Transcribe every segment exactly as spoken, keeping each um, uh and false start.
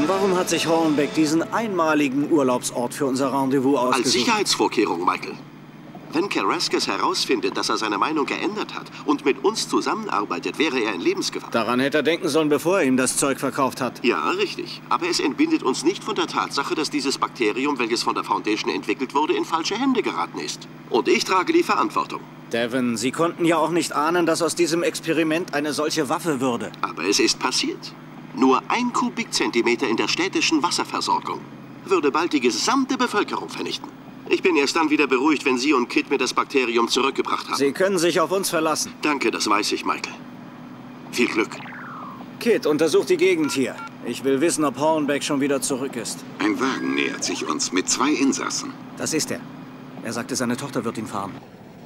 Warum hat sich Hornbeck diesen einmaligen Urlaubsort für unser Rendezvous ausgesucht? Als Sicherheitsvorkehrung, Michael. Wenn Carrasquez herausfindet, dass er seine Meinung geändert hat und mit uns zusammenarbeitet, wäre er in Lebensgefahr. Daran hätte er denken sollen, bevor er ihm das Zeug verkauft hat. Ja, richtig. Aber es entbindet uns nicht von der Tatsache, dass dieses Bakterium, welches von der Foundation entwickelt wurde, in falsche Hände geraten ist. Und ich trage die Verantwortung. Devin, Sie konnten ja auch nicht ahnen, dass aus diesem Experiment eine solche Waffe würde. Aber es ist passiert. Nur ein Kubikzentimeter in der städtischen Wasserversorgung würde bald die gesamte Bevölkerung vernichten. Ich bin erst dann wieder beruhigt, wenn Sie und Kit mir das Bakterium zurückgebracht haben. Sie können sich auf uns verlassen. Danke, das weiß ich, Michael. Viel Glück. Kit, untersuch die Gegend hier. Ich will wissen, ob Hornbeck schon wieder zurück ist. Ein Wagen nähert sich uns mit zwei Insassen. Das ist er. Er sagte, seine Tochter wird ihn fahren.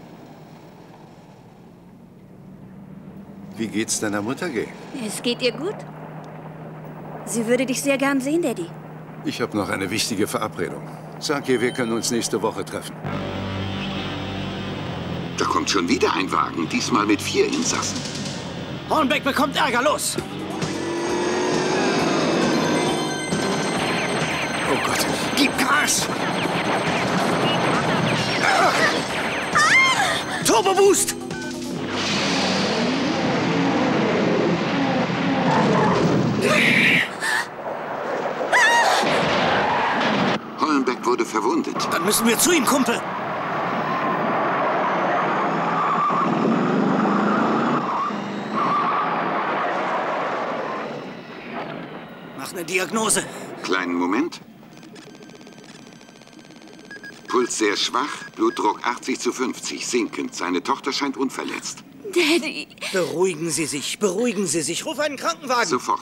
Wie geht's deiner Mutter, Gay? Es geht ihr gut. Sie würde dich sehr gern sehen, Daddy. Ich habe noch eine wichtige Verabredung. Sag ihr, wir können uns nächste Woche treffen. Da kommt schon wieder ein Wagen, diesmal mit vier Insassen. Hornbeck bekommt Ärger, los! Oh Gott, gib Gas! Ah! Turbo Boost! Hornbeck wurde verwundet. Dann müssen wir zu ihm, Kumpel. Mach eine Diagnose. Kleinen Moment. Puls sehr schwach, Blutdruck achtzig zu fünfzig, sinkend. Seine Tochter scheint unverletzt. Daddy. Beruhigen Sie sich, beruhigen Sie sich. Ruf einen Krankenwagen. Sofort.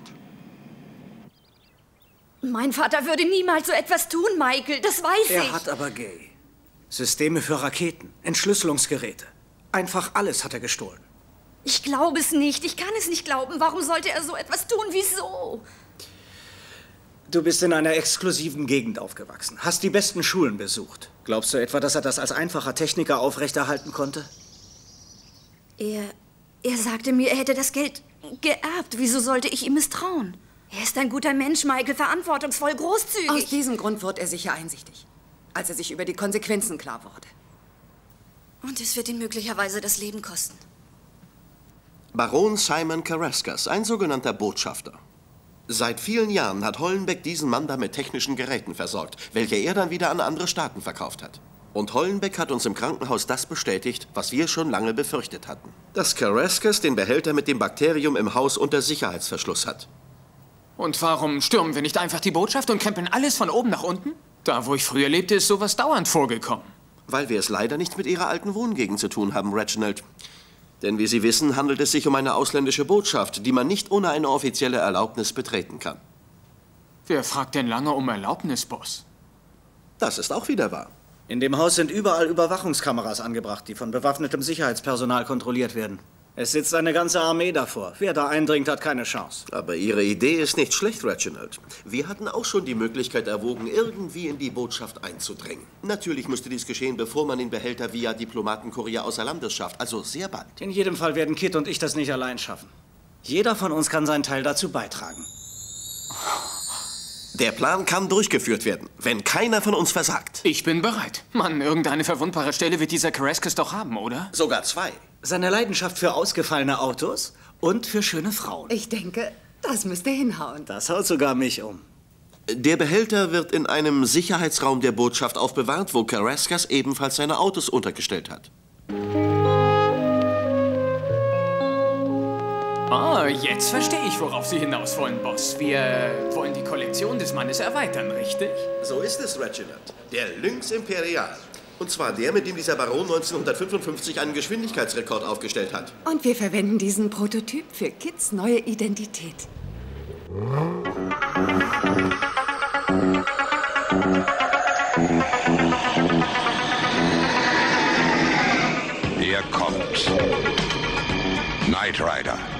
Mein Vater würde niemals so etwas tun, Michael. Das weiß er ich. Er hat aber Gay. Systeme für Raketen, Entschlüsselungsgeräte. Einfach alles hat er gestohlen. Ich glaube es nicht. Ich kann es nicht glauben. Warum sollte er so etwas tun? Wieso? Du bist in einer exklusiven Gegend aufgewachsen, hast die besten Schulen besucht. Glaubst du etwa, dass er das als einfacher Techniker aufrechterhalten konnte? Er, er sagte mir, er hätte das Geld geerbt. Wieso sollte ich ihm misstrauen? Er ist ein guter Mensch, Michael, verantwortungsvoll, großzügig. Aus diesem Grund wurde er sicher einsichtig, als er sich über die Konsequenzen klar wurde. Und es wird ihn möglicherweise das Leben kosten. Baron Simon Carrasquez, ein sogenannter Botschafter. Seit vielen Jahren hat Hollenbeck diesen Mann da mit technischen Geräten versorgt, welche er dann wieder an andere Staaten verkauft hat. Und Hollenbeck hat uns im Krankenhaus das bestätigt, was wir schon lange befürchtet hatten. Dass Carrasquez den Behälter mit dem Bakterium im Haus unter Sicherheitsverschluss hat. Und warum stürmen wir nicht einfach die Botschaft und krempeln alles von oben nach unten? Da, wo ich früher lebte, ist sowas dauernd vorgekommen. Weil wir es leider nicht mit Ihrer alten Wohngegend zu tun haben, Reginald. Denn wie Sie wissen, handelt es sich um eine ausländische Botschaft, die man nicht ohne eine offizielle Erlaubnis betreten kann. Wer fragt denn lange um Erlaubnis, Boss? Das ist auch wieder wahr. In dem Haus sind überall Überwachungskameras angebracht, die von bewaffnetem Sicherheitspersonal kontrolliert werden. Es sitzt eine ganze Armee davor. Wer da eindringt, hat keine Chance. Aber Ihre Idee ist nicht schlecht, Reginald. Wir hatten auch schon die Möglichkeit erwogen, irgendwie in die Botschaft einzudringen. Natürlich müsste dies geschehen, bevor man den Behälter via Diplomatenkurier außer Landes schafft. Also sehr bald. In jedem Fall werden Kit und ich das nicht allein schaffen. Jeder von uns kann seinen Teil dazu beitragen. Der Plan kann durchgeführt werden, wenn keiner von uns versagt. Ich bin bereit. Mann, irgendeine verwundbare Stelle wird dieser Carrasquez doch haben, oder? Sogar zwei. Seine Leidenschaft für ausgefallene Autos und für schöne Frauen. Ich denke, das müsste hinhauen. Das haut sogar mich um. Der Behälter wird in einem Sicherheitsraum der Botschaft aufbewahrt, wo Carrasquez ebenfalls seine Autos untergestellt hat. Ah, jetzt verstehe ich, worauf Sie hinaus wollen, Boss. Wir wollen die Kollektion des Mannes erweitern, richtig? So ist es, Reginald. Der Lynx Imperial. Und zwar der, mit dem dieser Baron neunzehnhundertfünfundfünfzig einen Geschwindigkeitsrekord aufgestellt hat. Und wir verwenden diesen Prototyp für Kits neue Identität. Er kommt. Knight Rider.